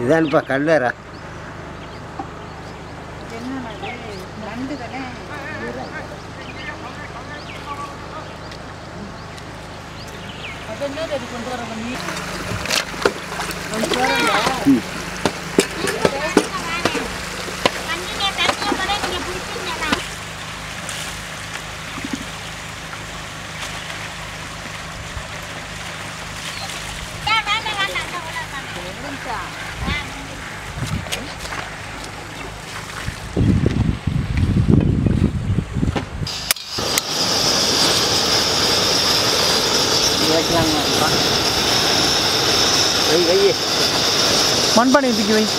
இதான்ப்பா கல்லறா. மண்பானை தூக்கி வை.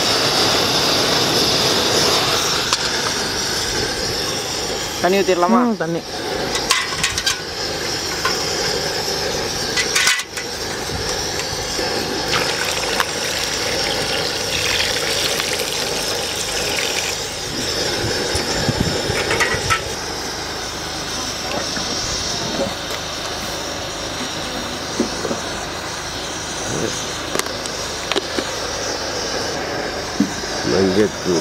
தண்ணி ஊற்றிடலாமா? தண்ணி மஞ்சத்தூள்.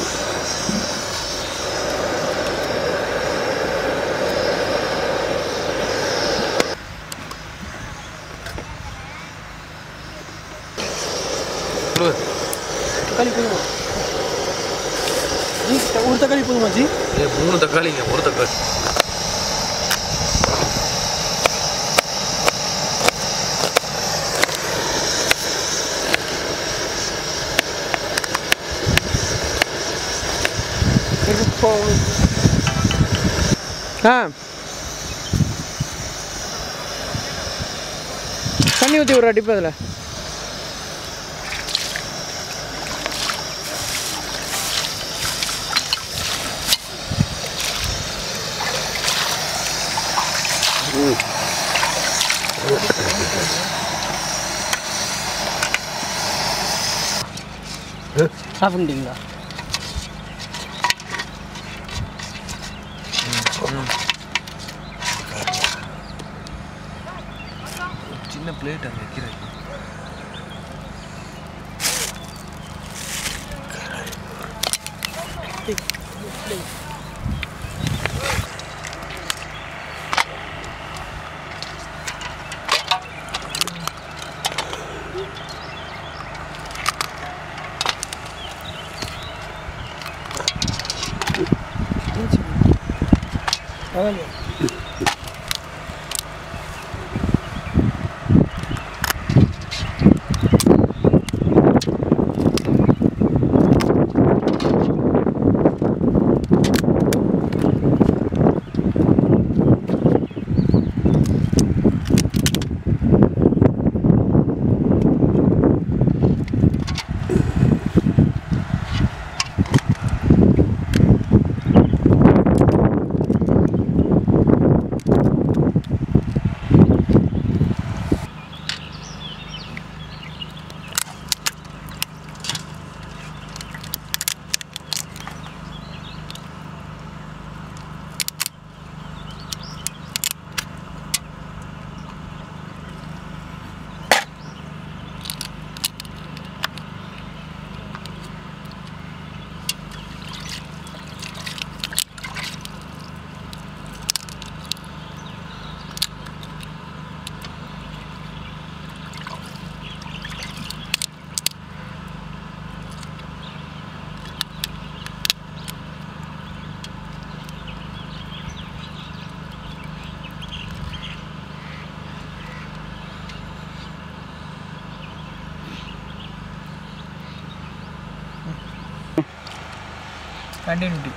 தக்காளி போதுமா ஜி? ஒரு தக்காளி போதுமா ஜி? 3 தக்காளிங்க, ஒரு தக்காளி. தண்ணி ஊற்றி ஒரு அடிப்பு அதில். சாப்பிட்டீங்களா? சின்ன பிளேட் அங்கே வைக்கிறேன். கண்டினியூட்டி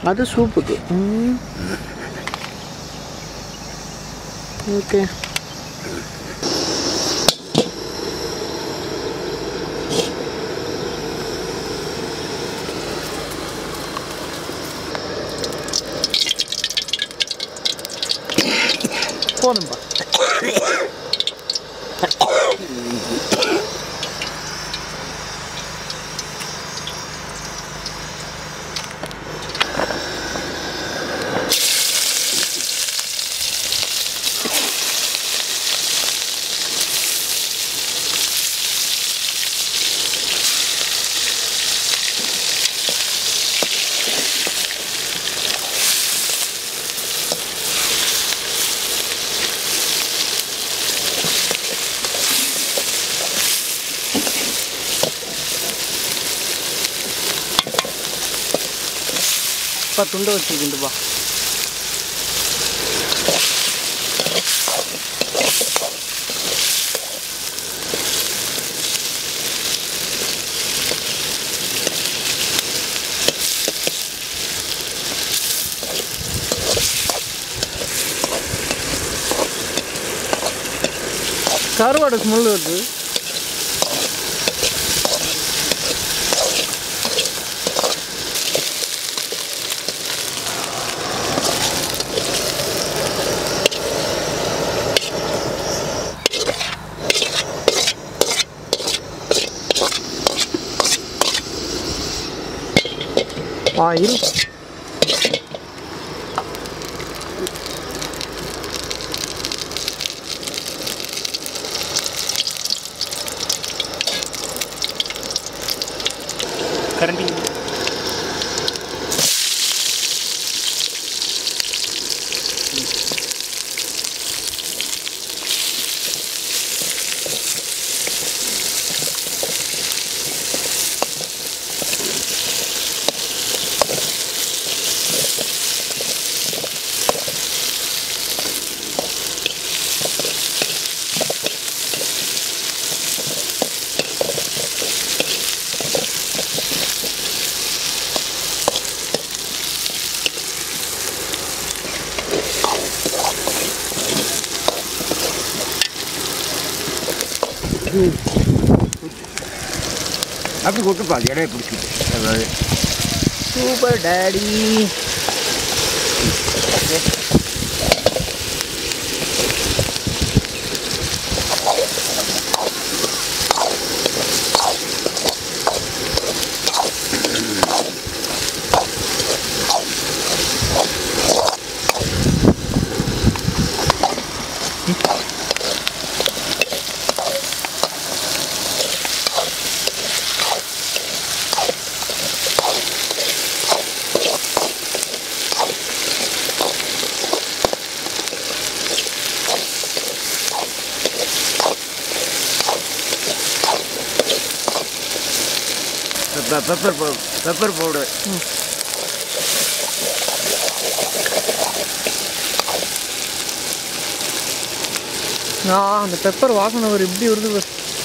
அது சூப்புக்கு. ஓகே. போதும்பா. துண்டை வச்சுக்கிண்டுப்பா. கருவாடு ஸ்மெல் வருது. ஆயில் கரண்டி அப்படி கொட்டுப்பா, அது இடையே பிடிச்சிட்டு. Super daddy. Pepper powder. அந்த பெப்பர் வாசனை ஒரு இப்படி வருது.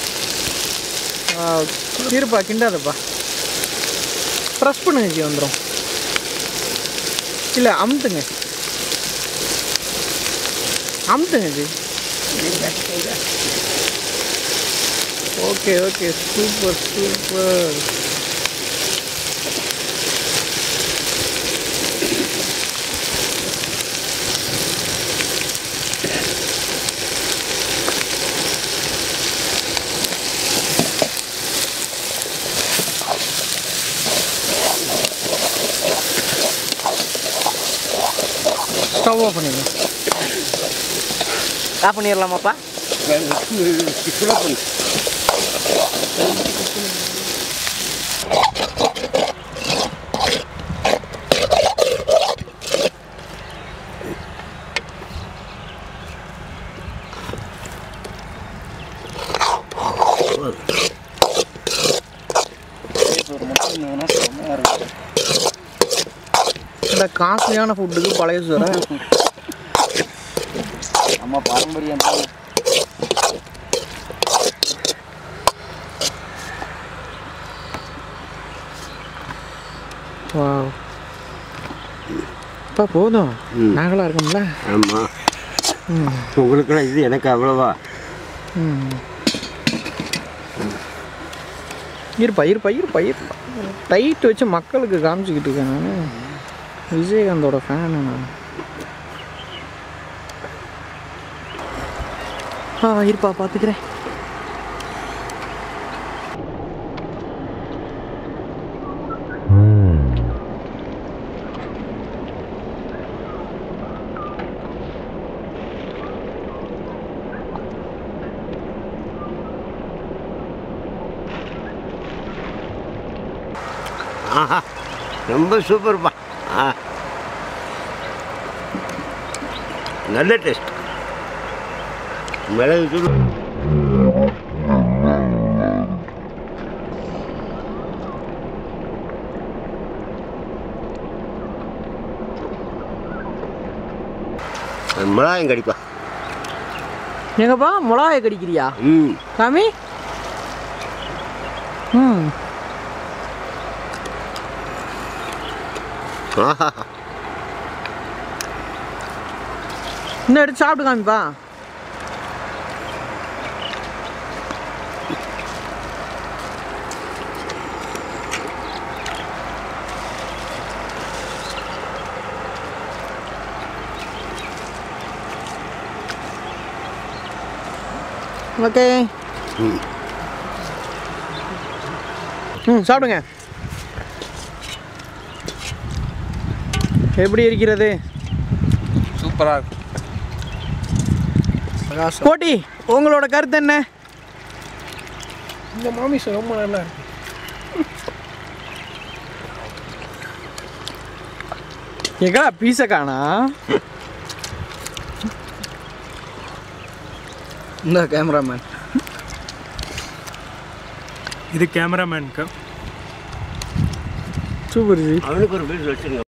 இருப்பா, கிண்டாதப்பா. ப்ரெஸ் பண்ணுங்க ஜி, வந்துடும். இல்லை, அமுத்துங்க ji. Okay okay, super super. Stove off பண்ணிடுங்க. ஆஃப் பண்ணிடலாமாப்பா? இந்த காஸ்ட்லியான ஃபுட்டுக்கு பழைய சோறு நம்ம பாரம்பரியம். வாவ். அப்பா போதும் நாங்களாக இருக்கோம்ல. ஆமாம், உங்களுக்குலாம் இது எனக்கு அவ்வளவா. இருப்பா டைட் வச்சு மக்களுக்கு காமிச்சிக்கிட்டு இருக்கேன். நான் விஜயகாந்தோட ஃபேனு நான். இருப்பா பார்த்துக்கிறேன். ஆஹா, ரொம்ப சூப்பர்ப்பா. நல்ல டேஸ்ட். மிளகு தூள் மிளகாயும் கடிப்பா. எங்கப்பா மிளகாயை கடிக்கிறியா? சாமி. இன்னும் எடுத்து சாப்பிட்டு காமிப்பா. ஓகே. சாப்பிடுங்க. எப்படி இருக்கிறது? சூப்பராக இருக்கும். கோட்டி, உங்களோட கருத்து என்ன? இந்த மாமிசம் ரொம்ப நல்லா இருக்கு. எங்கடா பீஸை காணா? இந்த கேமராமேன். இது கேமராமேனுக்கு சூப்பர் ஜி. அவனுக்கு ஒரு பீஸ் வச்சுருங்க.